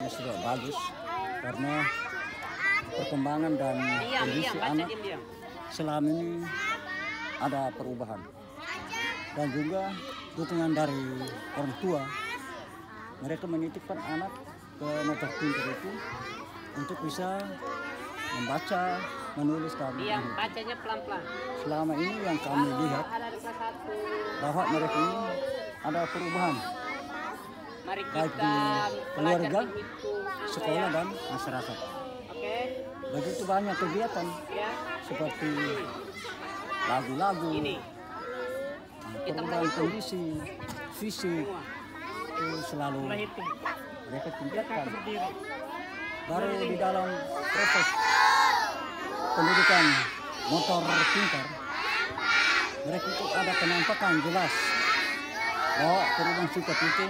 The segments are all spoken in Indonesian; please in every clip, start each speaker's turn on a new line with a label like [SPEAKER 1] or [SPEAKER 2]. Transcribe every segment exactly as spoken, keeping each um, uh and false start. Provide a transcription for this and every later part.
[SPEAKER 1] ini sudah bagus karena perkembangan dan kondisi anak selama ini ada perubahan, dan juga dukungan dari orang tua. Mereka menitipkan anak ke motor pintar itu untuk bisa membaca, menulis, dan
[SPEAKER 2] Yang bacanya pelan-pelan.
[SPEAKER 1] selama ini yang kami lihat bahwa mereka ini ada perubahan
[SPEAKER 2] Mari
[SPEAKER 1] baik
[SPEAKER 2] kita
[SPEAKER 1] di keluarga,
[SPEAKER 2] menghitung angka
[SPEAKER 1] sekolah,
[SPEAKER 2] ya.
[SPEAKER 1] dan masyarakat.
[SPEAKER 2] Oke,
[SPEAKER 1] Begitu banyak kegiatan
[SPEAKER 2] ya.
[SPEAKER 1] seperti lagu-lagu,
[SPEAKER 2] Ini kita
[SPEAKER 1] perubahan
[SPEAKER 2] mulai hitung.
[SPEAKER 1] kondisi fisik itu selalu
[SPEAKER 2] Mulai hitung.
[SPEAKER 1] mereka tingkatkan.
[SPEAKER 2] Berdiri.
[SPEAKER 1] Baru di dalam proses pendidikan motor pintar, mereka itu ada penampakan jelas bahwa perubahan sikap itu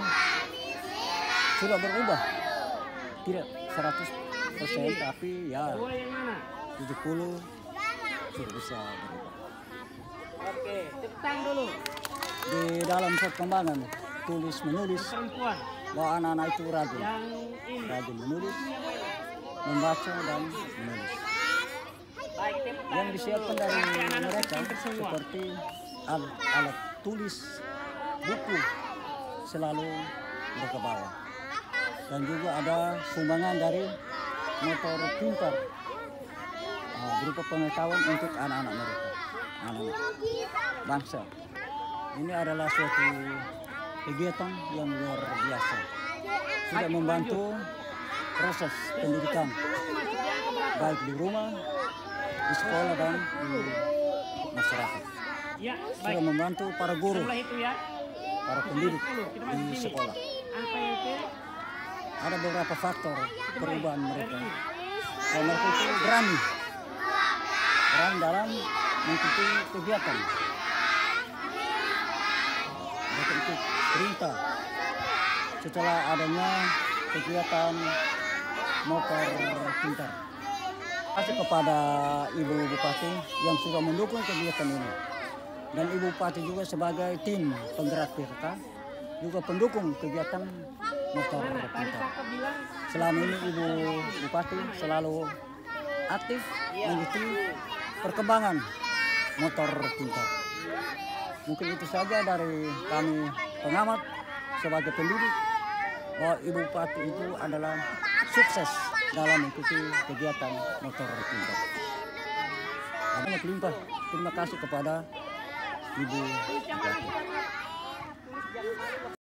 [SPEAKER 1] sudah berubah, tidak seratus persen, tapi ya
[SPEAKER 2] Dua yang mana?
[SPEAKER 1] tujuh puluh sudah bisa berubah.
[SPEAKER 2] Oke, tepuk tangan dulu.
[SPEAKER 1] Di dalam perkembangan tulis menulis,
[SPEAKER 2] Perempuan
[SPEAKER 1] bahwa anak-anak itu rajin,
[SPEAKER 2] yang ini.
[SPEAKER 1] rajin menulis, membaca, dan menulis.
[SPEAKER 2] Baik, tepuk tangan
[SPEAKER 1] Yang disiapkan dari
[SPEAKER 2] dulu. Anak-anak
[SPEAKER 1] mereka
[SPEAKER 2] pintar semua.
[SPEAKER 1] seperti al- alat tulis, buku selalu mereka bawa, dan juga ada sumbangan dari motor pintar uh, berupa pengetahuan untuk anak-anak mereka, anak-anak bangsa. Ini adalah suatu kegiatan yang luar biasa, sudah membantu proses pendidikan baik di rumah, di sekolah, dan di masyarakat.
[SPEAKER 2] Ya,
[SPEAKER 1] Sudah
[SPEAKER 2] baik.
[SPEAKER 1] membantu para guru,
[SPEAKER 2] Mulai itu ya.
[SPEAKER 1] para pendidik di sekolah.
[SPEAKER 2] Angka yang ke
[SPEAKER 1] Ada beberapa faktor perubahan mereka. Dan mereka itu berani, berani dalam mengikuti kegiatan. Mereka ikut perintah setelah adanya kegiatan motor pintar. Terima kasih kepada Ibu Bupati yang sudah mendukung kegiatan ini, dan Ibu Bupati juga sebagai tim penggerak P K K juga pendukung kegiatan motor
[SPEAKER 2] mana? Tadi
[SPEAKER 1] pintar.
[SPEAKER 2] kakak bilang
[SPEAKER 1] Selama ini Ibu Bupati selalu aktif mengikuti perkembangan motor pintar. Mungkin itu saja dari kami pengamat sebagai pendidik, bahwa Ibu Bupati itu adalah sukses dalam mengikuti kegiatan motor pintar. Banyak limpah. Terima kasih kepada Ibu Bupati.